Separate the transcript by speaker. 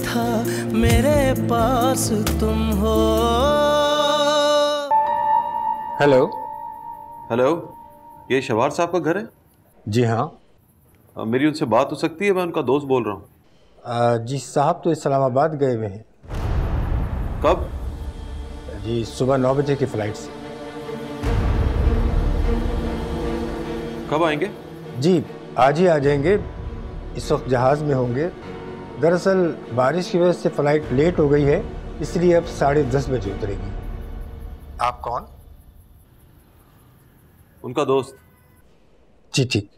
Speaker 1: था मेरे पास तुम हो।
Speaker 2: हेलो।
Speaker 3: हेलो, ये शवार साहब का घर है?
Speaker 2: जी हाँ।
Speaker 3: मेरी उनसे बात हो सकती है? मैं उनका दोस्त बोल रहा हूँ।
Speaker 2: जी साहब तो इस्लामाबाद गए हुए हैं।
Speaker 3: कब?
Speaker 2: जी सुबह 9 बजे की फ़्लाइट से।
Speaker 3: कब आएंगे?
Speaker 2: जी आज ही आ जाएंगे, इस वक्त जहाज़ में होंगे। दरअसल बारिश की वजह से फ़्लाइट लेट हो गई है, इसलिए अब 10:30 बजे उतरेगी। आप कौन?
Speaker 3: उनका दोस्त।
Speaker 2: जी ठीक।